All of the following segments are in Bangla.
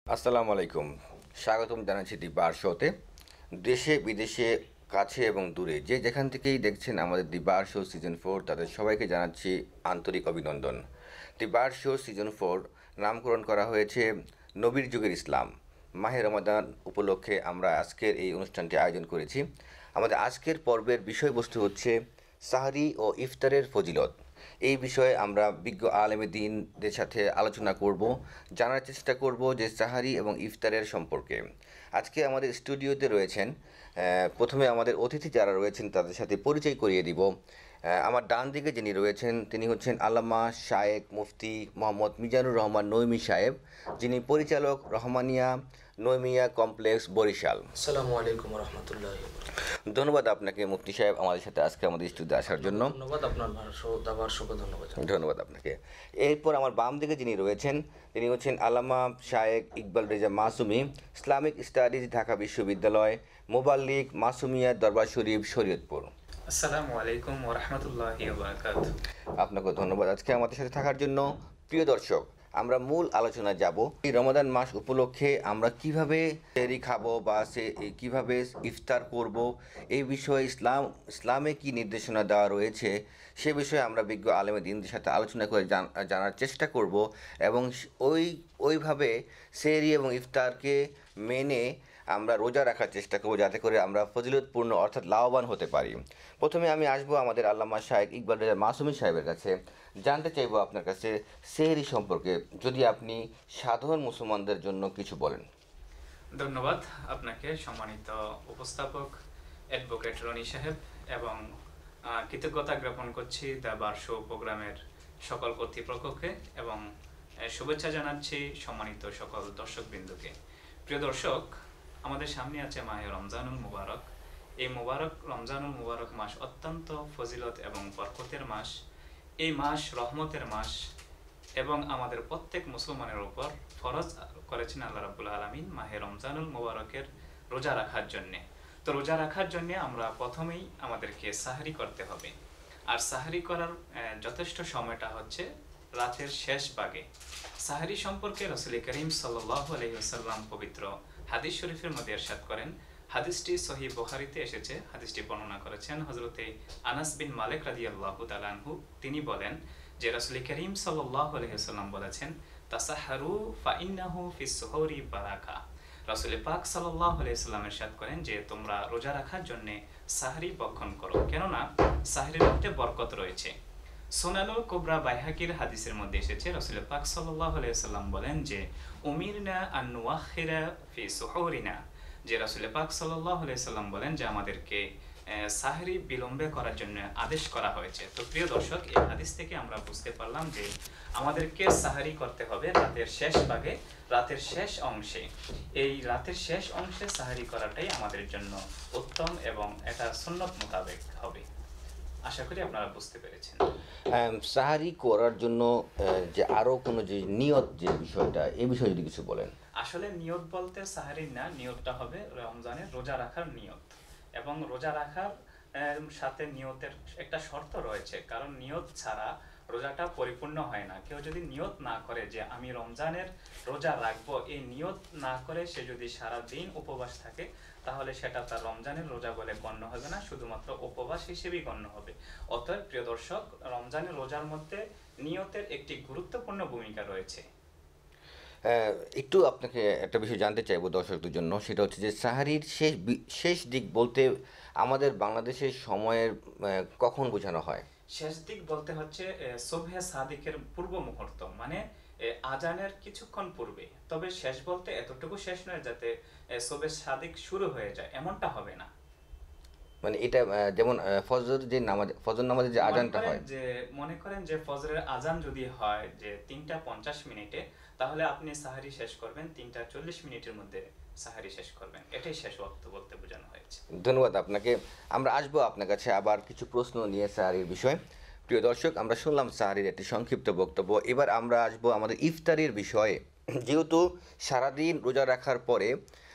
আসসালামু আলাইকুম। স্বাগতম জানাচ্ছি B.A.R শোতে। দেশে বিদেশে কাছে এবং দূরে যে যেখান থেকেই দেখছেন আমাদের B.A.R শো সিজন 4 তাদের সবাইকে জানাচ্ছি আন্তরিক অভিনন্দন। B.A.R শো সিজন 4 নামকরণ করা হয়েছে নবীর যুগের ইসলাম। মাহে রমাদান উপলক্ষে আমরা আজকের এই অনুষ্ঠানটি আয়োজন করেছি। আমাদের আজকের পর্বের বিষয়বস্তু হচ্ছে সাহরি ও ইফতারের ফজিলত। এই বিষয়ে আমরা বিজ্ঞ আলেমে দ্বীনদের সাথে আলোচনা করব, জানার চেষ্টা করব যে সাহারি এবং ইফতারের সম্পর্কে। আজকে আমাদের স্টুডিওতে রয়েছেন, প্রথমে আমাদের অতিথি যারা রয়েছেন তাদের সাথে পরিচয় করিয়ে দিব। আমার ডান দিকে যিনি রয়েছেন তিনি হচ্ছেন আল্লামা শায়েখ মুফতি মোহাম্মদ মিজানুর রহমান নৈমি সাহেব, যিনি পরিচালক রহমানিয়া নৈমিয়া কমপ্লেক্স বরিশাল। আসসালামু আলাইকুম রহমতুল্লাহ। ধন্যবাদ আপনাকে মুফতি সাহেব আমাদের সাথে আজকে আমাদের স্টুডিওতে আসার জন্য। ধন্যবাদ আপনার দাবার শোকে ধন্যবাদ। ধন্যবাদ আপনাকে। এরপর আমার বাম দিকে যিনি রয়েছেন তিনি হচ্ছেন আল্লামা শায়েখ ইকবাল রেজা মাসুমি, ইসলামিক স্টাডিজ ঢাকা বিশ্ববিদ্যালয়, মোবাল্লিক মাসুমিয়া দরবার শরীফ শরীয়তপুর। আসসালামু আলাইকুম ওয়া রাহমাতুল্লাহি ওয়া বারাকাতুহু। আপনাকে ধন্যবাদ আজকে আমাদের সাথে থাকার জন্য। প্রিয় দর্শক, আমরা মূল আলোচনায় যাব। এই রমাদান মাস উপলক্ষে আমরা কিভাবে সেহরি খাবো বা কিভাবে ইফতার করব, এই বিষয়ে ইসলামে কি নির্দেশনা দেওয়া রয়েছে সে বিষয়ে আমরা বিজ্ঞ আলেমে দ্বীনদের সাথে আলোচনা করে জানার চেষ্টা করব এবং ওইভাবে সেহরি এবং ইফতারকে মেনে আমরা রোজা রাখার চেষ্টা করব, যাতে করে আমরা ফজিলতপূর্ণ অর্থাৎ লাভবান হতে পারি। প্রথমে আমি আসবো আমাদের আল্লামা শায়েখ ইকবাল রেজা মাসুমি সাহেবের কাছে। জানতে চাইবো আপনার কাছে সেহরি সম্পর্কে, যদি আপনি সাধারণ মুসলমানদের জন্য কিছু বলেন। ধন্যবাদ আপনাকে, সম্মানিত উপস্থাপক অ্যাডভোকেট রনি সাহেব, এবং কৃতজ্ঞতা জ্ঞাপন করছি B.A.R শো প্রোগ্রামের সকল কর্তৃপক্ষকে এবং শুভেচ্ছা জানাচ্ছি সম্মানিত সকল দর্শকবৃন্দকে। প্রিয় দর্শক, আমাদের সামনে আছে মাহে রমজানুল মুবারক। এই রমজানুল মুবারক মাস অত্যন্ত ফজিলত এবং বরকতের মাস। এই মাস রহমতের মাস এবং আমাদের প্রত্যেক মুসলমানের উপর ফরজ করেছেন আল্লাহ রাব্বুল আলামিন মাহে রমজানুল মুবারকের রোজা রাখার জন্যে। তো রোজা রাখার জন্যে আমরা প্রথমেই আমাদেরকে সাহরি করতে হবে। আর সাহরি করার যথেষ্ট সময়টা হচ্ছে রাতের শেষ ভাগে। সাহরি সম্পর্কে রাসূল করিম সাল্লাল্লাহু আলাইহি ওয়াসাল্লাম পবিত্র হাদিস শরীফের মধ্যে ইরশাদ করেন। হাদিসটি সহিহ বুখারীতে এসেছে। হাদিসটি বর্ণনা করেছেন হযরতে আনাস বিন মালিক রাদিয়াল্লাহু তাআলা আনহু। তিনি বলেন যে রাসূল করিম সাল্লাল্লাহু আলাইহি ওয়াসাল্লাম বলেছেন, তাসাহহারু ফাইন্নাহু ফিস সুহুরি বারাকা। রাসূল পাক সাল্লাল্লাহু আলাইহি ওয়াসাল্লাম ইরশাদ করেন যে তোমরা রোজা রাখার জন্য সাহরি ভক্ষণ করো, কেননা সাহরির মধ্যে বরকত রয়েছে। সুনানুল কুবরা বাইহাকির হাদিসের মধ্যে এসেছে, রাসূল পাক সাল্লাল্লাহু আলাইহি ওয়াসাল্লাম বলেন যে উমিরনা আন নুআখিরা ফি সুহুরিনা, যে রাসূল পাক সাল্লাল্লাহু আলাইহি ওয়াসাল্লাম বলেন যে আমাদেরকে সাহরি বিলম্বে করার জন্য আদেশ করা হয়েছে। তো প্রিয় দর্শক, এই হাদিস থেকে আমরা বুঝতে পারলাম যে আমাদেরকে সাহরি করতে হবে রাতের শেষ ভাগে, রাতের শেষ অংশে। এই রাতের শেষ অংশে সাহরি করাটাই আমাদের জন্য উত্তম এবং এটা সুন্নত মোতাবেক হবে। আশা করি আপনারা বুঝতে পেরেছেন। সাহারি করার জন্য যে আরও কোনো যে নিয়ত, যে বিষয়টা, এই বিষয়ে যদি কিছু বলেন। আসলে নিয়ত বলতে সাহরি না, নিয়তটা হবে রমজানের রোজা রাখার নিয়ত। এবং রোজা রাখার সাথে নিয়তের একটা শর্ত রয়েছে, কারণ নিয়ত ছাড়া রোজাটা পরিপূর্ণ হয় না। কেউ যদি নিয়ত না করে যে আমি রমজানের রোজা রাখবো, এই নিয়ত না করে সে যদি সারা দিন উপবাস থাকে, তাহলে সেটা তার রমজানের রোজা বলে গণ্য হবে না, শুধুমাত্র উপবাস হিসেবেই গণ্য হবে। অতএব প্রিয় দর্শক, রমজানের রোজার মধ্যে নিয়তের একটি গুরুত্বপূর্ণ ভূমিকা রয়েছে। একটু আপনাকে একটা বিষয় জানতে চাইবো দর্শকদের জন্য, সেটা হচ্ছে যে সাহারির শেষ দিক বলতে আমাদের বাংলাদেশের সময়ের কখন বোঝানো হয়? শেষ দিক বলতে হচ্ছে সুবহে সাদিকের পূর্ব মুহূর্ত, মানে আজানের কিছুক্ষণ পূর্বে। তবে শেষ বলতে এতটুকু শেষ নয় যাতে সুবহে সাদিক শুরু হয়ে যায়, এমনটা হবে না। মানে এটা যেমন ফজর নামাজের যে আজানটা হয়, যে মনে করেন যে ফজরের আজান যদি হয় যে 3:50 তাহলে আপনি সাহারি শেষ করবেন 3:40 মধ্যে, সাহারি শেষ করবেন। এটাই শেষ ওয়াক্ত বলতে বোঝানো হয়েছে। ধন্যবাদ আপনাকে। আমরা আসবো আপনার কাছে আবার কিছু প্রশ্ন নিয়ে সাহারির বিষয়। প্রিয় দর্শক, আমরা শুনলাম সাহারির একটি সংক্ষিপ্ত বক্তব্য। এবার আমরা আসবো আমাদের ইফতারের বিষয়ে। যেহেতু সারাদিন রোজা রাখার পরে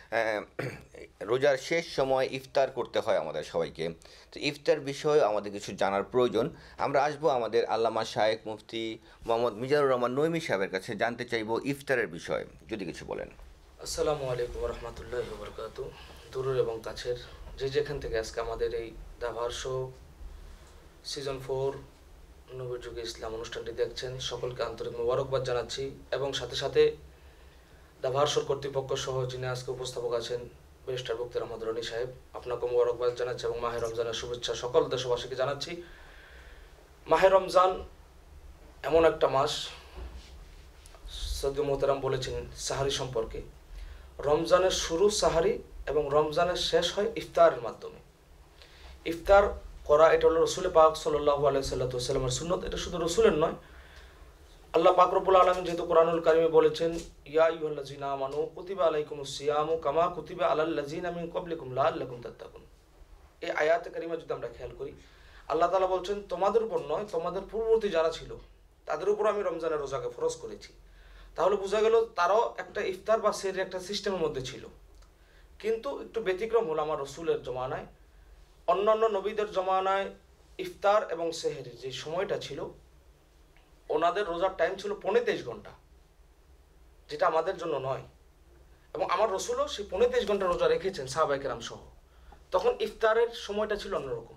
রোজার শেষ সময় ইফতার করতে হয় আমাদের সবাইকে, তো ইফতার বিষয়ে আমাদের কিছু জানার প্রয়োজন। আমরা আসবো আমাদের আল্লামা শায়েখ মুফতি মোহাম্মদ মিজানুর রহমান নৈমি সাহেবের কাছে, জানতে চাইবো ইফতারের বিষয়ে যদি কিছু বলেন। আসসালামু আলাইকুম রহমতুল্লাহ বরকাত। দূরের এবং কাছের যে যেখান থেকে আজকে আমাদের এই B.A.R Show Season-4 নবীর যুগে ইসলাম অনুষ্ঠানটি দেখছেন, সকলকে আন্তরিক মোবারকবাদ জানাচ্ছি। এবং সাথে সাথে B.A.R Show কর্তৃপক্ষ সহ যিনি আজকে উপস্থাপক আছেন ব্যারিস্টার বক্তি রহমত রনি সাহেব, আপনাকে মোবারকবাদ জানাচ্ছি এবং মাহে রমজানের শুভেচ্ছা সকল দেশবাসীকে জানাচ্ছি। মাহে রমজান এমন একটা মাস, সৈয়দ মোহতারাম বলেছেন সাহারি সম্পর্কে, রমজানের শুরু সাহারি এবং রমজানের শেষ হয় ইফতারের মাধ্যমে। ইফতার করা এটা হলো রসুল পাক সাল্লাল্লাহু আলাইহি সাল্লামের সুন্নত। এটা শুধু রসুলের নয়, আল্লাহ পাক রব্বুল আলামিন যেহেতু কোরআনুল কারিমে বলেছেন ইয়া আইয়ুহাল্লাযীনা আমানু কুতিবা আলাইকুমুস সিয়ামু কামা কুতিবা আলাল্লাযীনা মিন ক্বাবলিকুম লাআল্লাকুম তাত্তাকুন। এই আয়াতে কারিমা যদি আমরা খেয়াল করি, আল্লাহ তাআলা বলছেন তোমাদের উপর নয়, তোমাদের পূর্ববর্তী যারা ছিল তাদের উপর আমি রমজানের রোজাকে ফরজ করেছি। তাহলে বোঝা গেল তারাও একটা ইফতার বা সেহরি একটা সিস্টেমের মধ্যে ছিল। কিন্তু একটু ব্যতিক্রম হলো আমার রসুলের জমানায়। অন্যান্য নবীদের জমানায় ইফতার এবং সেহরির যে সময়টা ছিল, ওনাদের রোজার টাইম ছিল 23 ঘন্টা, যেটা আমাদের জন্য নয়। এবং আমার রসুলও সেই 23 ঘন্টা রোজা রেখেছেন সাহাবায়ে কেরাম সহ। তখন ইফতারের সময়টা ছিল অন্যরকম।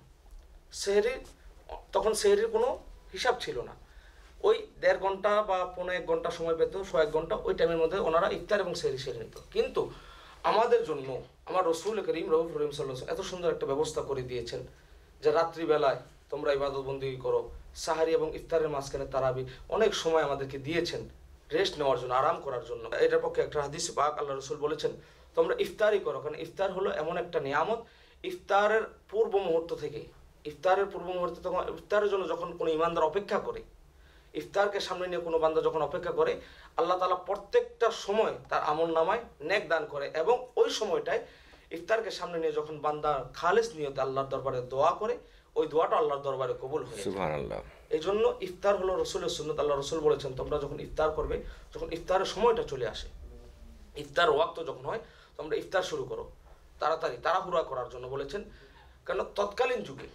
তখন সেহরির কোনো হিসাব ছিল না। ওই 1.5 ঘন্টা বা 1.5 ঘন্টা সময় পেত, 1 ঘন্টা, ওই টাইমের মধ্যে ওনারা ইফতার এবং সেহরি সেরে নিত। কিন্তু আমাদের জন্য আমার রসুল করিম রউফ রহিম সাল্লাল্লাহু আলাইহি ওয়াসাল্লাম এত সুন্দর একটা ব্যবস্থা করে দিয়েছেন যে রাত্রিবেলায় তোমরা ইবাদত বন্দেগী করো, সাহারি এবং ইফতারের মাঝখানে তারাবি, অনেক সময় আমাদেরকে দিয়েছেন রেস্ট নেওয়ার জন্য, আরাম করার জন্য। এটার পক্ষে একটা হাদিস পাক আল্লাহ রসুল বলেছেন তোমরা ইফতারই করো, কারণ ইফতার হলো এমন একটা নিয়ামত। ইফতারের পূর্ব মুহূর্ত থেকে, তখন ইফতারের জন্য যখন কোনো ইমানদার অপেক্ষা করে, ইফতারকে সামনে নিয়ে কোনো বান্দা যখন অপেক্ষা করে, আল্লাহ তাআলা প্রত্যেকটা সময় তার আমল নামায় নেক দান করে। এবং ওই সময়টায় ইফতারকে সামনে নিয়ে যখন বান্দা খালেস নিয়তে আল্লাহর দরবারে দোয়া করে, ওই দোয়াটা আল্লাহর দরবারে কবুল হয়। সুবহানাল্লাহ। এই জন্য ইফতার হলো রসুলের সুন্নত। আল্লাহ রসুল বলেছেন তোমরা যখন ইফতার করবে, যখন ইফতারের সময়টা চলে আসে, ইফতার ওয়াক্ত যখন হয়, তোমরা ইফতার শুরু করো তাড়াতাড়ি, তাড়াহুড়া করার জন্য বলেছেন। কারণ তৎকালীন যুগে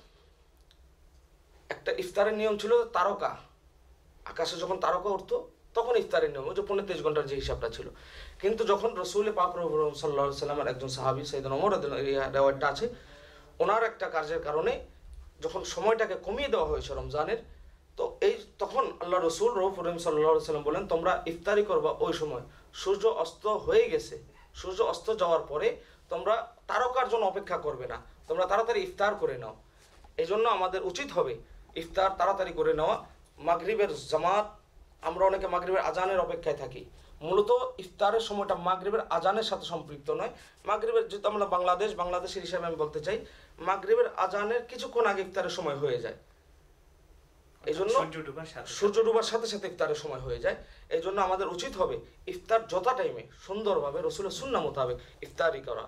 একটা ইফতারের নিয়ম ছিল তারকা, আকাশে যখন তারকা উঠতো তখন ইফতারের নিয়ম, ওই যে 23 ঘন্টার যে হিসাবটা ছিল। কিন্তু যখন রসুল পাক সাল্লাল্লাহু আলাইহি সাল্লামের একজন সাহাবী সাইয়েদনা ওমর রেওয়ায়তটা আছে, ওনার একটা কার্যের কারণে যখন সময়টাকে কমিয়ে দেওয়া হয়েছে রমজানের, তো তখন আল্লাহ রসুল রউফ রহিম সাল্লাল্লাহু আলাইহি সাল্লাম বলেন তোমরা ইফতারি করবা ওই সময় সূর্য অস্ত হয়ে গেছে। সূর্য অস্ত যাওয়ার পরে তোমরা তারকার জন্য অপেক্ষা করবে না, তোমরা তাড়াতাড়ি ইফতার করে নাও। এই জন্য আমাদের উচিত হবে ইফতার তাড়াতাড়ি করে নেওয়া। মাগরিবের জামাত, আমরা অনেকে মাগরিবের আজানের অপেক্ষায় থাকি। মূলত ইফতারের সময়টা মাগরিবের আজানের সাথে সম্পৃক্ত নয়। মাগরিবের, যেহেতু আমরা বাংলাদেশের হিসাবে আমি বলতে চাই, মাগরিবের আজানের কিছুক্ষণ আগে ইফতারের সময় হয়ে যায়। এই জন্য সূর্য ডুবার সাথে সাথে ইফতারের সময় হয়ে যায়। এই জন্য আমাদের উচিত হবে ইফতার যথা টাইমে সুন্দরভাবে রসুলের সুন্নাহ মোতাবেক ইফতারি করা।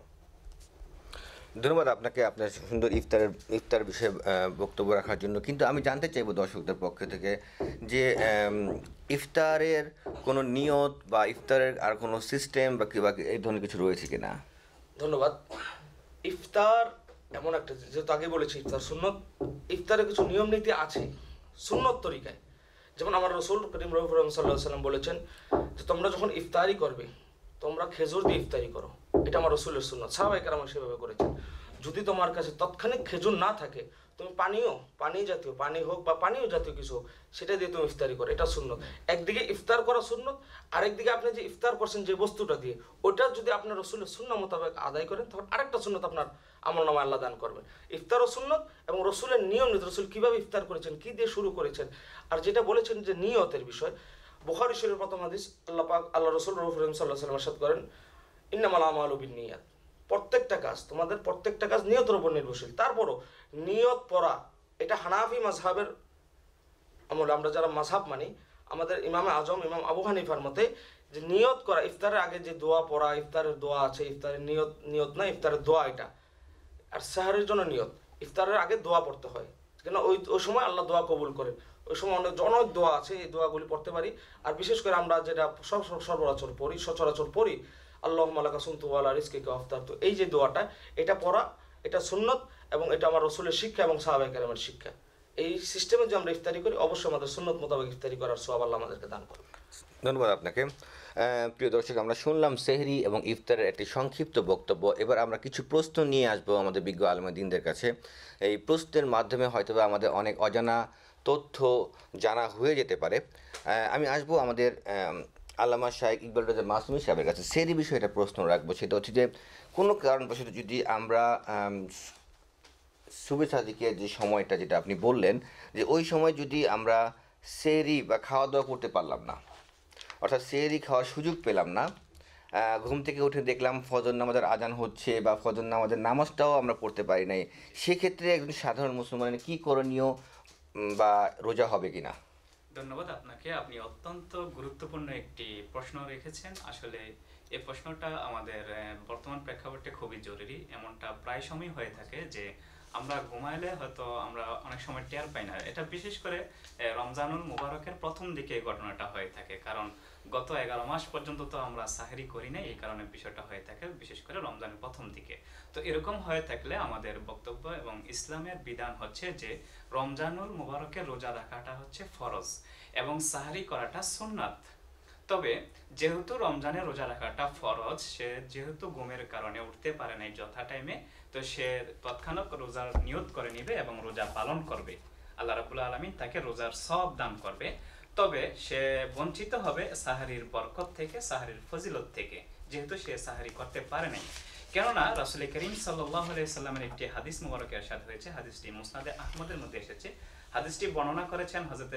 ধন্যবাদ আপনাকে আপনার সুন্দর ইফতার বিষয়ে বক্তব্য রাখার জন্য। কিন্তু আমি জানতে চাইবো দর্শকদের পক্ষ থেকে যে ইফতারের কোনো নিয়ত বা ইফতারের আর কোনো সিস্টেম বা এই ধরনের কিছু রয়েছে কিনা? ধন্যবাদ। ইফতার এমন একটা, যেহেতু আগে বলেছি ইফতার সুন্নত, ইফতারে কিছু নিয়ম নীতি আছে সুন্নত তরিকায়। যেমন আমার রসুল করিম রউফ রহিম সাল্লাল্লাহু আলাইহি সাল্লাম বলেছেন যে তোমরা যখন ইফতারি করবে তোমরা খেজুর দিয়ে ইফতারি করো। এটা আমার রসুলের সুন্নত, সাহাবায়ে কেরাম সেভাবে করেছেন। যদি তোমার কাছে তৎক্ষণিক খেজুর না থাকে, তুমি পানি জাতীয়, পানি হোক বা পানীয় জাতীয় কিছু হোক, সেটা দিয়ে তুমি ইফতারি করো। এটা সুন্নত। একদিকে ইফতার করা সুন্নত, আরেকদিকে আপনি যে ইফতার করছেন যে বস্তুটা দিয়ে, ওটা যদি আপনার রসুলের সুন্নাহ মোতাবেক আদায় করেন, তখন আরেকটা সুন্নত আপনার আমলনামায় আল্লাহ দান করবেন। ইফতারও সুন্নত এবং রসুলের নিয়ম নীতি, রসুল কীভাবে ইফতার করেছেন, কী দিয়ে শুরু করেছেন। আর যেটা বলেছেন যে নিয়তের বিষয়, বুখারী শরীফের প্রথম হাদিস, আল্লাহ রসুল রউফ রহিম সাল্লাল্লাহু আলাইহি ওয়াসাল্লাম ইরশাদ করেন ইন্নামাল আমালু বিন্নিয়াত, প্রত্যেকটা কাজ, তোমাদের প্রত্যেকটা কাজ নিয়তের উপর নির্ভরশীল। তারপরও নিয়ত পড়া, এটা হানাফি মাযহাবের আমলে, আমরা যারা মাযহাব মানি, আমাদের ইমামে আজম ইমাম আবু হানিফার মতে যে নিয়ত করা, ইফতারের আগে যে দোয়া পড়া, ইফতারের দোয়া আছে, ইফতারের নিয়ত না, ইফতারের দোয়া এটা। আর সাহরের জন্য নিয়ত, ইফতারের আগে দোয়া পড়তে হয়, কেন ওই সময় আল্লাহ দোয়া কবুল করেন। ওই সময় অনেক দোয়া আছে, এই দোয়াগুলি পড়তে পারি। আর বিশেষ করে আমরা যেটা সচরাচর পড়ি, আল্লাহুম্মা লাকা সুমতু ওয়া আলা রিজকিকা আফতারতু, এই যে দোয়াটা, এটা পড়া, এটা সুন্নত এবং এটা আমার রসুলের শিক্ষা এবং সাহাবায়ে কেরামের শিক্ষা। এই সিস্টেমে যে আমরা ইফতারি করি, অবশ্যই আমাদের সুন্নত মোতাবেক ইফতারি করার সওয়াব আল্লাহ আমাদেরকে দান করবে। ধন্যবাদ আপনাকে। প্রিয় দর্শক, আমরা শুনলাম সেহরি এবং ইফতারের একটি সংক্ষিপ্ত বক্তব্য। এবার আমরা কিছু প্রশ্ন নিয়ে আসবো আমাদের বিজ্ঞ আলেমদিনদের কাছে। এই প্রশ্নের মাধ্যমে হয়তোবা আমাদের অনেক অজানা তথ্য জানা হয়ে যেতে পারে। আমি আসবো আমাদের আল্লামা শাইখ ইকবাল রাজা মাসুমি সাহেবের কাছে। সেহরি বিষয়ে একটা প্রশ্ন রাখবো, সেটা হচ্ছে যে কোনো কারণবশত যদি আমরা শুভে সাদিকের যে সময়টা যেটা আপনি বললেন, যে ওই সময় যদি আমরা সেহরি বা খাওয়া দাওয়া করতে পারলাম না, অর্থাৎ সেহরি খাওয়ার সুযোগ পেলাম না, ঘুম থেকে উঠে দেখলাম ফজর নামাজের আজান হচ্ছে বা ফজর নামাজের নামাজটাও আমরা পড়তে পারি নাই, সেক্ষেত্রে একজন সাধারণ মুসলমানের কী করণীয় বা রোজা হবে কি না? ধন্যবাদ আপনাকে। আপনি অত্যন্ত গুরুত্বপূর্ণ একটি প্রশ্ন রেখেছেন। আসলে এই প্রশ্নটা আমাদের বর্তমান প্রেক্ষাপটে খুবই জরুরি। এমনটা প্রায় সময় হয়ে থাকে যে আমরা ঘুমাইলে হয়তো আমরা অনেক সময় টের পাই না। এটা বিশেষ করে রমজানুল মুবারকের প্রথম দিকে এই ঘটনাটা হয়ে থাকে, কারণ গত 11 মাস পর্যন্ত তো আমরা সাহরি করি না, এই কারণে বিষয়টা হয়ে থাকে বিশেষ করে রমজানের প্রথম দিকে। তো এরকম হয়ে থাকলে আমাদের বক্তব্য এবং ইসলামের বিধান হচ্ছে যে রমজানুল মুবারকের রোজা রাখাটা হচ্ছে ফরজ এবং সাহরি করাটা সুন্নাত। তবে যেহেতু রমজানের রোজা রাখাটা ফরজ, সে যেহেতু ঘুমের কারণে উঠতে পারে নাই যথা টাইমে, তো সে তৎক্ষণাৎ রোজার নিয়ত করে নিবে এবং রোজা পালন করবে। আল্লাহ রাব্বুল আলামিন তাকে রোজার সওয়াব দান করবে। তবে সে বঞ্চিত হবে সাহরির বরকত থেকে, সাহরির ফজিলত থেকে, যেহেতু সে সাহরি করতে পারে নাই। কেননা রাসূল করিম সাল্লাল্লাহু আলাইহি সাল্লামের একটি হাদিস মুবারকে ইরশাদ হয়েছে, হাদিসটি মুসনাদে আহমদের মধ্যে এসেছে। হাদিসটি বর্ণনা করেছেন হযরত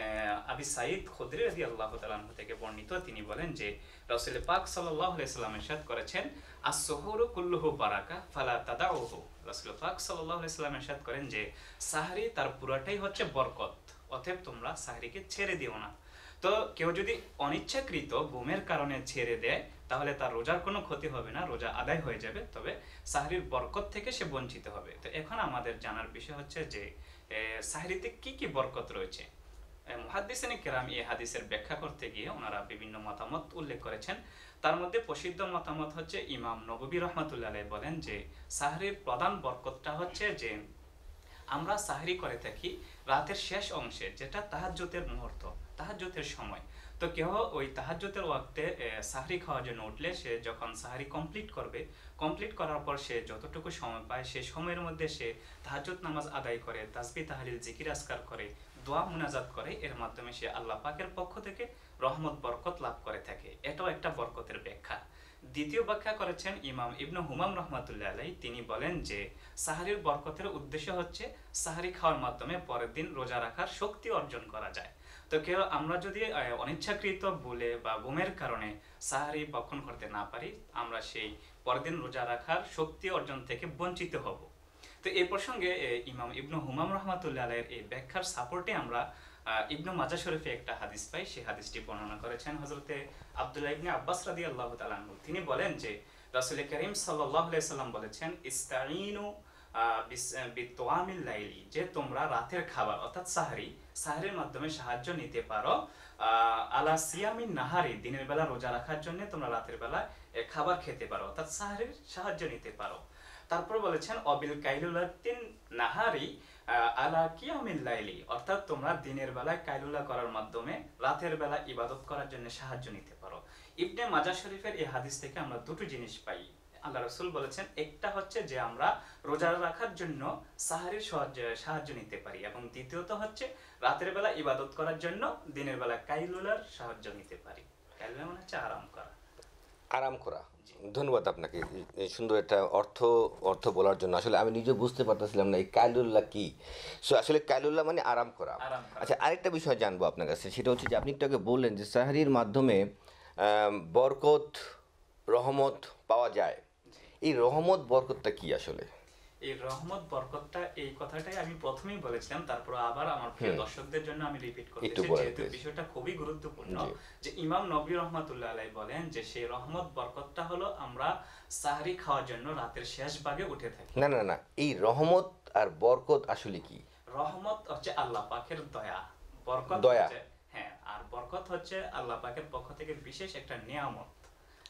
আবি সাঈদ খুদরি রাদিয়াল্লাহু তাআলা আনহু থেকে বর্ণিত। তিনি বলেন যে রাসূল পাক সাল্লাল্লাহু আলাইহি সাল্লাম ইরশাদ করেছেন, আস-সুহুরু কুল্লুহু বারাকা ফালা তাদাউহু। রাসূল পাক সাল্লাল্লাহু আলাইহি সাল্লাম ইরশাদ করেন যে সাহরি তার পুরোটাই হচ্ছে বরকত, অতএব তোমরা সাহরিকে ছেড়ে দিও না। তো কেউ যদি অনিচ্ছাকৃত ঘুমের কারণে ছেড়ে দেয় তাহলে তার রোজার কোনো ক্ষতি হবে না, রোজা আদায় হয়ে যাবে, তবে সাহরির বরকত থেকে সে বঞ্চিত হবে। তো এখন আমাদের জানার বিষয় হচ্ছে যে সাহরিতে কি কি বরকত রয়েছে। মুহাদ্দিসিনে কেরাম এই হাদিসের ব্যাখ্যা করতে গিয়ে ওনারা বিভিন্ন মতামত উল্লেখ করেছেন। তার মধ্যে প্রসিদ্ধ মতামত হচ্ছে ইমাম নববী রহমাতুল্লাহ আলাইহি বলেন যে সাহরির প্রধান বরকতটা হচ্ছে যে আমরা সাহরি করে থাকি রাতের শেষ অংশে, যেটা তাহাজ্জুদের মুহূর্ত, তাহাজ্জুদের সময়। তো কেউ ওই তাহাজ্জুদের ওয়াক্তে সাহরি খাওয়ার জন্য উঠলে সে যখন সাহরি কমপ্লিট করবে, কমপ্লিট করার পর সে যতটুকু সময় পায় সে সময়ের মধ্যে সে তাহাজ্জুদ নামাজ আদায় করে, তাসবিহ তাহলিল জিকির আজকার করে, দোয়া মুনাজাত করে, এর মাধ্যমে সে আল্লাহ পাকের পক্ষ থেকে রহমত বরকত লাভ করে থাকে। এটাও একটা বরকতের ব্যাখ্যা। দ্বিতীয় ব্যাখ্যা করেছেন ইমাম ইবনু হুমাম রহমাতুল্লাহ আলাইহি। তিনি বলেন যে সাহরির বরকতের উদ্দেশ্য হচ্ছে সাহরি খাওয়ার মাধ্যমে পরের দিন রোজা রাখার শক্তি অর্জন করা যায়। তো কেউ আমরা যদি অনিচ্ছাকৃত ভুলে বা ঘুমের কারণে সাহরি ভক্ষণ করতে না পারি, আমরা সেই পরের দিন রোজা রাখার শক্তি অর্জন থেকে বঞ্চিত হব। তো এই প্রসঙ্গে ইমাম ইবনু হুমাম রহমাতুল্লাহ আলাইহির এই ব্যাখ্যার সাপোর্টে আমরা ইবনু মাজাহ শরীফে একটা হাদিস পাই। সেই হাদিসটি বর্ণনা করেছেন হযরতে আব্দুল্লাহ ইবনে আব্বাস রাদিয়াল্লাহু তাআলা আনহু। তিনি বলেন যে রাসূল করিম সাল্লাল্লাহু আলাইহি সাল্লাম বলেছেন, ইস্তাঈনু বিতওয়ামিল লাইলি, যে তোমরা রাতের খাবার অর্থাৎ সাহরি, সাহরির মাধ্যমে সাহায্য নিতে পারো আলা সিয়ামিন নাহারি, দিনের বেলা রোজা রাখার জন্য তোমরা রাতের বেলা খাবার খেতে পারো, অর্থাৎ সাহরির সাহায্য নিতে পারো। তারপর বলেছেন অবিল কাইলুলাতিন নাহারি আলা কিয়ামিল লাইলি, অর্থাৎ তোমরা দিনের বেলায় কাইলুলা করার মাধ্যমে রাতের বেলা ইবাদত করার জন্য সাহায্য নিতে পারো। ইবনে মাজাহ শরীফের এই হাদিস থেকে আমরা দুটো জিনিস পাই। আল্লাহ রাসূল বলেছেন, একটা হচ্ছে যে আমরা রোজা রাখার জন্য সাহরির সাহায্য নিতে পারি, এবং দ্বিতীয়ত হচ্ছে রাতের বেলা ইবাদত করার জন্য দিনের বেলা কাইলুলার সাহায্য নিতে পারি। কাইলুলা মানে হচ্ছে আরাম করা। আরাম করা। ধন্যবাদ আপনাকে এই সুন্দর একটা অর্থ বলার জন্য। আসলে আমি নিজে বুঝতে পারতেছিলাম না এই কাইলুল্লাহ কি। সো আসলে কাইলুল্লাহ মানে আরাম করা। আচ্ছা, আরেকটা বিষয় জানবো আপনার কাছে, সেটা হচ্ছে যে আপনি একটু আগে বললেন যে সাহরির মাধ্যমে বরকত রহমত পাওয়া যায়। এই রহমত বরকতটা কি আসলে? এই রহমত বরকতটা, এই কথাটাই আমি প্রথমেই বলেছিলাম, তারপর আবার আমার প্রিয় দর্শকদের জন্য আমি রিপিট করতেছি, যেহেতু বিষয়টা খুবই গুরুত্বপূর্ণ। যে ইমাম নবী রহমাতুল্লাহ আলাইহি বলেন যে সেই রহমত বরকতটা হলো আমরা সাহরি খাওয়ার জন্য রাতের শেষ ভাগে উঠে থাকি। না না না, এই রহমত আর বরকত আসলে কি? রহমত হচ্ছে আল্লাহ পাকের দয়া, বরকত দয়া, হচ্ছে, হ্যাঁ, আর বরকত হচ্ছে আল্লাহ পাকের পক্ষ থেকে বিশেষ একটা নিয়ামত,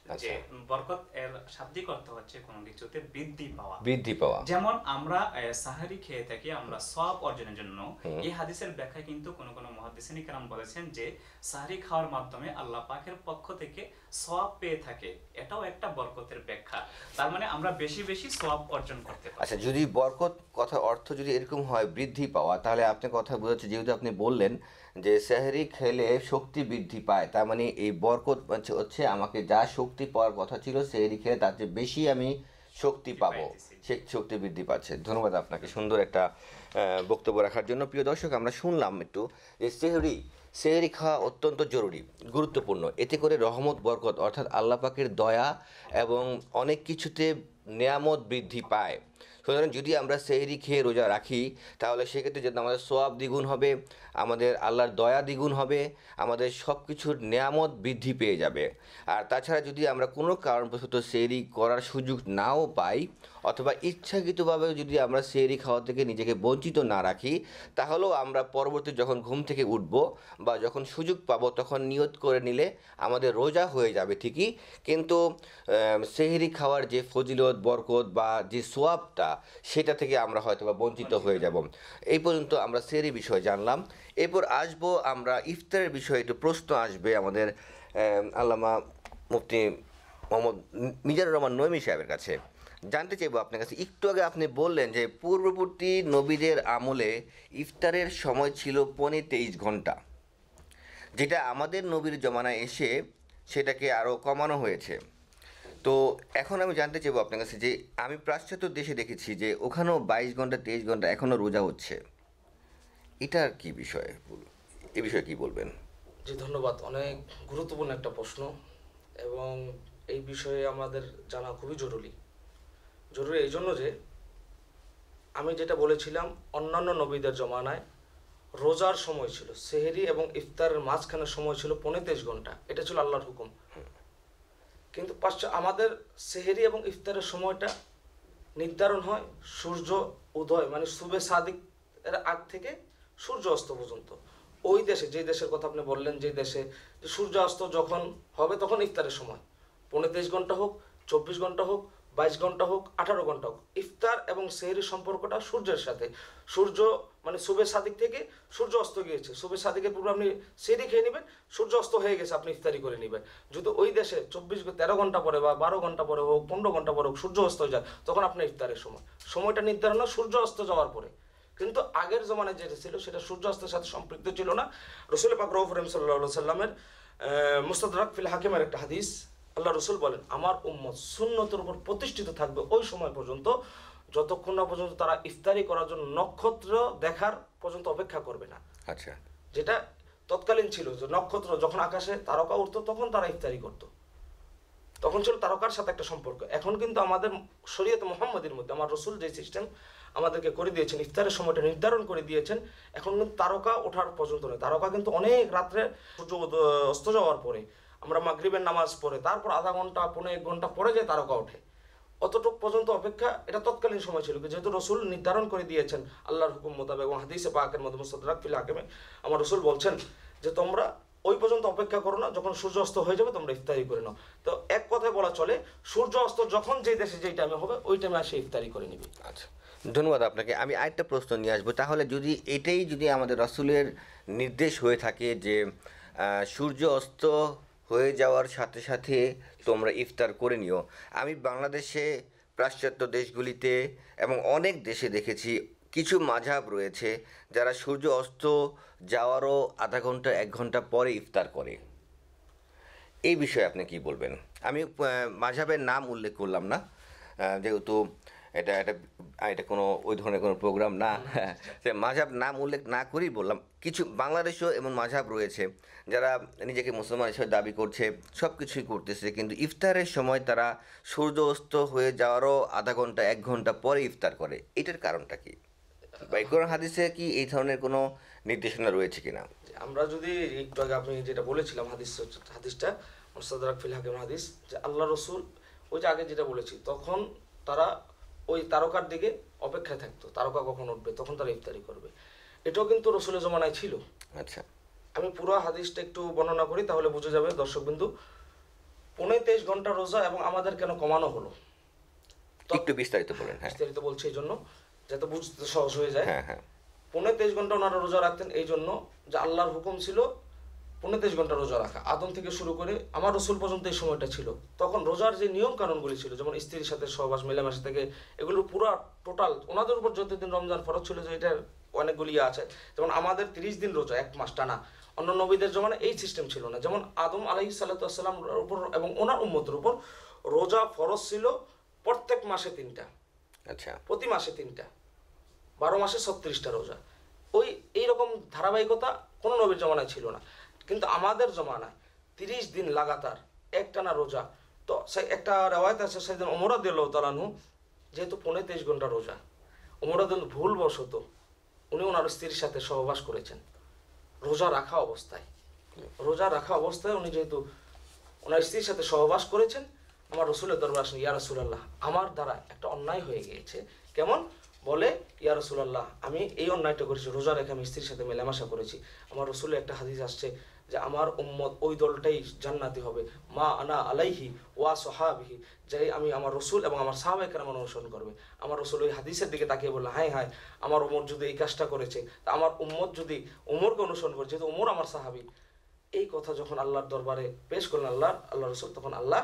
যে বরকত এর শাব্দিক অর্থ হচ্ছে কোনো কিছুতে বৃদ্ধি পাওয়া। যেমন আমরা সাহারি খেয়ে থাকি আমরা সওয়াব অর্জনের জন্য, এই হাদিসের ব্যাখ্যা কিন্তু কোন কোন মুহাদ্দিসিন কিরাম বলেছেন যে সাহারি খাওয়ার মাধ্যমে আল্লাহ পাকের পক্ষ থেকে সওয়াব পেয়ে থাকে, এটাও একটা বরকতের ব্যাখ্যা। তার মানে আমরা বেশি বেশি সওয়াব অর্জন করতে পারি। আচ্ছা, যদি বরকত কথা অর্থ যদি এরকম হয় বৃদ্ধি পাওয়া, তাহলে আপনি কথা বোঝাচ্ছে, যেহেতু আপনি বললেন যে সেহরি খেলে শক্তি বৃদ্ধি পায়, তার মানে এই বরকত হচ্ছে আমাকে যা শক্তি পাওয়ার কথা ছিল সেহরি খেলে তার চেয়ে বেশি আমি শক্তি পাবো, সে শক্তি বৃদ্ধি পাচ্ছে। ধন্যবাদ আপনাকে সুন্দর একটা বক্তব্য রাখার জন্য। প্রিয় দর্শক, আমরা শুনলাম একটু যে সেহরি খাওয়া অত্যন্ত জরুরি, গুরুত্বপূর্ণ। এতে করে রহমত বরকত অর্থাৎ আল্লাহ পাকের দয়া এবং অনেক কিছুতে নেয়ামত বৃদ্ধি পায়। সুতরাং যদি আমরা সেহরি খেয়ে রোজা রাখি তাহলে সেক্ষেত্রে যদি আমাদের সওয়াব দ্বিগুণ হবে, আমাদের আল্লাহর দয়া দ্বিগুণ হবে, আমাদের সব কিছুর নেয়ামত বৃদ্ধি পেয়ে যাবে। আর তাছাড়া যদি আমরা কোনো কারণবশত সেহরি করার সুযোগ নাও পাই অথবা ইচ্ছাকৃতভাবে যদি আমরা সেহরি খাওয়া থেকে নিজেকে বঞ্চিত না রাখি, তাহলেও আমরা পরবর্তী যখন ঘুম থেকে উঠব বা যখন সুযোগ পাবো তখন নিয়ত করে নিলে আমাদের রোজা হয়ে যাবে ঠিকই, কিন্তু সেহরি খাওয়ার যে ফজিলত বরকত বা যে সোয়াবটা সেটা থেকে আমরা হয়তো বা বঞ্চিত হয়ে যাব। এই পর্যন্ত আমরা সেহরি বিষয়ে জানলাম। এরপর আসবো আমরা ইফতারের বিষয়ে, একটু প্রশ্ন আসবে আমাদের আল্লামা মুফতি মোহাম্মদ মিজানুর রহমান নইমি সাহেবের কাছে। জানতে চাইবো আপনার কাছে, একটু আগে আপনি বললেন যে পূর্ববর্তী নবীদের আমলে ইফতারের সময় ছিল 23 ঘন্টা, যেটা আমাদের নবীর জমানায় এসে সেটাকে আরও কমানো হয়েছে। তো এখন আমি জানতে চাইবো আপনার কাছে যে আমি পাশ্চাত্য দেশে দেখেছি যে ওখানেও 22 ঘন্টা 23 ঘন্টা এখনও রোজা হচ্ছে, এটার কি বিষয়, এ বিষয়ে কি বলবেন? জি ধন্যবাদ, অনেক গুরুত্বপূর্ণ একটা প্রশ্ন এবং এই বিষয়ে আমাদের জানা খুবই জরুরি এই জন্য যে আমি যেটা বলেছিলাম অন্যান্য নবীদের জমানায় রোজার সময় ছিল সেহরি এবং ইফতারের মাঝখানের সময় ছিল 25 ঘন্টা, এটা ছিল আল্লাহর হুকুম। কিন্তু আমাদের সেহরি এবং ইফতারের সময়টা নির্ধারণ হয় সূর্য উদয় মানে সুবে সাদিক এর আগ থেকে সূর্য অস্ত পর্যন্ত। ওই দেশে, যে দেশের কথা আপনি বললেন, যে দেশে সূর্য অস্ত যখন হবে তখন ইফতারের সময় 25 ঘন্টা হোক, 24 ঘন্টা হোক, 22 ঘন্টা হোক, 18 ঘন্টা হোক, ইফতার এবং সেহরির সম্পর্কটা সূর্যের সাথে। সূর্য মানে সুবে সাদিক থেকে সূর্য অস্ত গিয়েছে, সুবে সাদিকের পূর্বে আপনি সেহরি খেয়ে নেবেন, সূর্য অস্ত হয়ে গেছে আপনি ইফতারি করে নেবেন। যদি ওই দেশে 13 ঘন্টা পরে বা 12 ঘন্টা পরে হোক, 15 ঘন্টা পরে হোক সূর্য অস্ত যায়, তখন আপনার ইফতারের সময়টা নির্ধারণ হয় সূর্য অস্ত যাওয়ার পরে। কিন্তু আগের জমানায় যেটা ছিল সেটা সূর্য অস্তের সাথে সম্পৃক্ত ছিল না। রাসূল পাক রউফ রহিম সাল্লাল্লাহু আলাইহি সাল্লামের মুস্তাদরাক ফিল হাকিমের একটা হাদিস, আল্লাহ রসুল বলেন আমার উম্মত সুন্নতের উপর প্রতিষ্ঠিত থাকবে ওই সময় পর্যন্ত যতক্ষণ না পর্যন্ত তারা ইফতারি করার জন্য নক্ষত্র দেখার পর্যন্ত অপেক্ষা করবে না। আচ্ছা, যেটা তৎকালীন ছিল যে নক্ষত্র যখন আকাশে তারকা উঠতো তখন তারা ইফতারি করতো, তখন ছিল তারকার সাথে একটা সম্পর্ক। এখন কিন্তু আমাদের শরীয়তে মুহাম্মাদির মধ্যে আমার রসুল যে সিস্টেম আমাদেরকে করে দিয়েছেন, ইফতারের সময়টা নির্ধারণ করে দিয়েছেন, এখন কিন্তু তারকা ওঠার পর্যন্ত নয়। তারকা কিন্তু অনেক রাত্রে সূর্য অস্ত যাওয়ার পরে আমরা মাগরিবের নামাজ পড়ে তারপর আধা ঘন্টা 1.5 ঘন্টা পরে যায় তারকা ওঠে, অতটুক পর্যন্ত অপেক্ষা। এটা তৎকালীন সময় ছিল, যেহেতু রসুল নির্ধারণ করে দিয়েছেন আল্লাহর হুকুম মোতাবেক এবং হাদিসে পাকের মধ্যে মুস্তাদরাক ফিল হাকিমে আমার রসুল বলছেন যে তোমরা ওই পর্যন্ত অপেক্ষা করো না, যখন সূর্য অস্ত হয়ে যাবে তোমরা ইফতারি করে নাও। তো এক কথায় বলা চলে সূর্য অস্ত যখন যেই দেশে যেই টাইমে হবে ওই টাইমে আসে ইফতারি করে নিবে। আচ্ছা, ধন্যবাদ আপনাকে। আমি আরেকটা প্রশ্ন নিয়ে আসবো, তাহলে যদি এটাই যদি আমাদের রাসূলের নির্দেশ হয়ে থাকে যে সূর্য অস্ত হয়ে যাওয়ার সাথে সাথে তোমরা ইফতার করে নিও, আমি বাংলাদেশে পাশ্চাত্য দেশগুলিতে এবং অনেক দেশে দেখেছি কিছু মাযহাব রয়েছে যারা সূর্য অস্ত যাওয়ারও আধা ঘন্টা 1 ঘন্টা পরে ইফতার করে। এই বিষয়ে আপনি কি বলবেন? আমি মাযহাবের নাম উল্লেখ করলাম না, যেহেতু এটা কোনো ওই ধরনের কোনো প্রোগ্রাম না, সে মাযহাব নাম উল্লেখ না করেই বললাম। কিছু বাংলাদেশেও এমন মাযহাব রয়েছে যারা নিজেকে মুসলমান হিসেবে দাবি করছে, সব কিছুই করতেছে, কিন্তু ইফতারের সময় তারা সূর্য অস্ত হয়ে যাওয়ারও আধা ঘন্টা 1 ঘন্টা পরে ইফতার করে। এটার কারণটা কি? বা কোরআন হাদিসে কি এই ধরনের কোনো নির্দেশনা রয়েছে কিনা? আমরা যদি একটু আগে আপনি যেটা বলেছিলাম হাদিসটা মুস্তাদরাক ফিল হাকিম হাদিস, যে আল্লাহ রসুল ওই যে আগে যেটা বলেছি তখন তারা ওই তারকার দিকে অপেক্ষায় থাকতো, তারকা কখন উঠবে তখন তারা ইফতারি করবে। এটাও কিন্তু রসুলের জমানায় ছিল। আচ্ছা, আমি পুরো হাদিসটা একটু বর্ণনা করি তাহলে বুঝে যাবে দর্শকবিন্দু। 23 ঘন্টা রোজা এবং আমাদের কেন কমানো হলো একটু বিস্তারিত বলেন। হ্যাঁ বিস্তারিত বলছি এই জন্য যাতে বুঝতে সহজ হয়ে যায়। হ্যাঁ হ্যাঁ 23 ঘন্টা ওনারা রোজা রাখতেন এই জন্য যে আল্লাহর হুকুম ছিল 23 ঘন্টা রোজা রাখা, আদম থেকে শুরু করে আমার রসুল পর্যন্ত এই সময়টা ছিল। তখন রোজার যে নিয়ম কানুনগুলি ছিল, যেমন স্ত্রীর সাথে সহবাস, মেলামেশা থেকে এগুলো পুরো টোটাল ওনাদের উপর যতদিন রমজান ফরজ ছিল যে এটার অনেকগুলি আছে। যেমন আমাদের 30 দিন রোজা, 1 মাস টানা। অন্য নবীদের জমানায় এই সিস্টেম ছিল না। যেমন আদম আলাইহিস সালাম উপর এবং ওনার উম্মতের উপর রোজা ফরজ ছিল প্রত্যেক মাসে 3টা, আচ্ছা প্রতি মাসে 3টা, 12 মাসে 36টা রোজা। ওই এইরকম ধারাবাহিকতা কোনো নবীর জমানায় ছিল না। কিন্তু আমাদের জমানায় 30 দিন লাগাতার একটানা রোজা। তো একটা রেওয়ায়ত আছে সেদিন ওমর রাদিয়াল্লাহু তাআলা আনহু, যেহেতু 23 ঘন্টা রোজা, ওমর রাদিয়াল্লাহু ভুলবশত উনি ওনার স্ত্রীর সাথে সহবাস করেছেন রোজা রাখা অবস্থায়। রোজা রাখা অবস্থায় উনি যেহেতু ওনার স্ত্রীর সাথে সহবাস করেছেন, আমার রসুলের দরবার আসেন, ইয়া রাসূলুল্লাহ আমার দ্বারা একটা অন্যায় হয়ে গিয়েছে। কেমন? বলে, ইয়া রাসূলুল্লাহ আমি এই অন্যায়টা করেছি, রোজা রেখে আমি স্ত্রীর সাথে মেলামেশা করেছি। আমার রসুলের একটা হাদিস আসছে যে আমার উম্মত ওই দলটাই জান্নাতি হবে, মা আনা আলাইহি ওয়া সাহাবিহি, যে আমি আমার রসুল এবং আমার সাহাবায়ে কেরাম অনুসরণ করবে। আমার রসুল ওই হাদিসের দিকে তাকিয়ে বললো, হায় হায় আমার উমর যদি এই কাজটা করেছে, তা আমার উম্মত যদি উমরকে অনুসরণ করে, যেহেতু উমর আমার সাহাবি। এই কথা যখন আল্লাহর দরবারে পেশ করলেন আল্লাহ রসুল, তখন আল্লাহ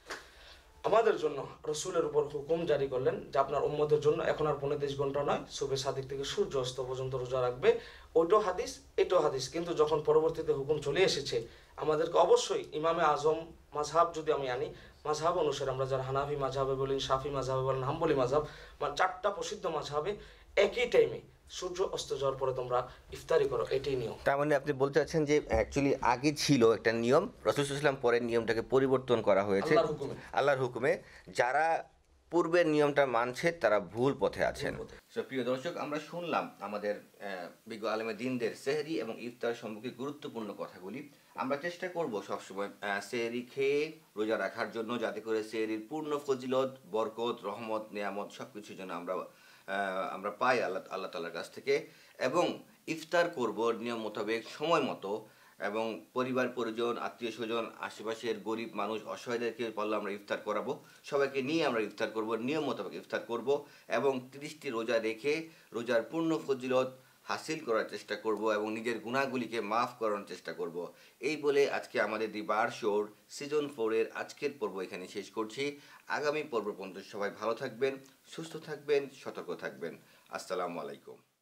আমাদের জন্য রসুলের উপর হুকুম জারি করলেন যে আপনার উম্মতের জন্য এখন আর 29 ঘন্টা নয়, সুবে সাদিক থেকে সূর্য অস্ত পর্যন্ত রোজা রাখবে। ওইটাও হাদিস, এটাও হাদিস। কিন্তু যখন পরবর্তীতে হুকুম চলে এসেছে, আমাদেরকে অবশ্যই ইমামে আজম মাযহাব যদি আমি আনি, মাযহাব অনুসারে আমরা যারা হানাফি মাযহাবে বলেন, শাফি মাযহাবে বলেন, হাম্বলি মাযহাব, মানে 4টা প্রসিদ্ধ মাযহাবে একই টাইমে সূর্য অস্ত যাওয়ার পরে তোমরা ইফতারি করো, এটাই নিয়ম। তার মানে আপনি বলতে চাচ্ছেন যে অ্যাকচুয়ালি আগে ছিল একটা নিয়ম, রাসূল সাল্লাল্লাহু আলাইহি ওয়াসাল্লাম পরে নিয়মটাকে পরিবর্তন করা হয়েছে আল্লাহর হুকুমে। আল্লাহর হুকুমে। যারা পূর্বের নিয়মটা মানছে তারা ভুল পথে আছেন। ভুল পথে। So, প্রিয় দর্শক, আমরা শুনলাম আমাদের বিজ্ঞ আলেমে দিনদের সেহরি এবং ইফতার সম্পর্কে গুরুত্বপূর্ণ কথাগুলি। আমরা চেষ্টা করব সবসময় সেহরি খেয়ে রোজা রাখার জন্য, যাতে করে সেহরির পূর্ণ ফজিলত, বরকত, রহমত, নেয়ামত সব কিছুর জন্য আমরা পাই আল্লাহ তাআলার কাছ থেকে। এবং ইফতার করব নিয়ম মোতাবেক, সময় মতো, এবং পরিবার পরিজন, আত্মীয় স্বজন, আশেপাশের গরিব মানুষ, অসহায়দেরকে বললে আমরা ইফতার করাবো। সবাইকে নিয়ে আমরা ইফতার করব, নিয়ম মোতাবেক ইফতার করব এবং 30টি রোজা রেখে রোজার পূর্ণ ফজিলত হাসিল করার চেষ্টা করব এবং নিজের গুনাহগুলিকে মাফ করার চেষ্টা করব। এই বলে আজকে আমাদের B.A.R শোর সিজন 4 এর আজকের পর্ব এখানে শেষ করছি। আগামী পর্ব পর্যন্ত সবাই ভালো থাকবেন, সুস্থ থাকবেন, সতর্ক থাকবেন। আসসালামু আলাইকুম।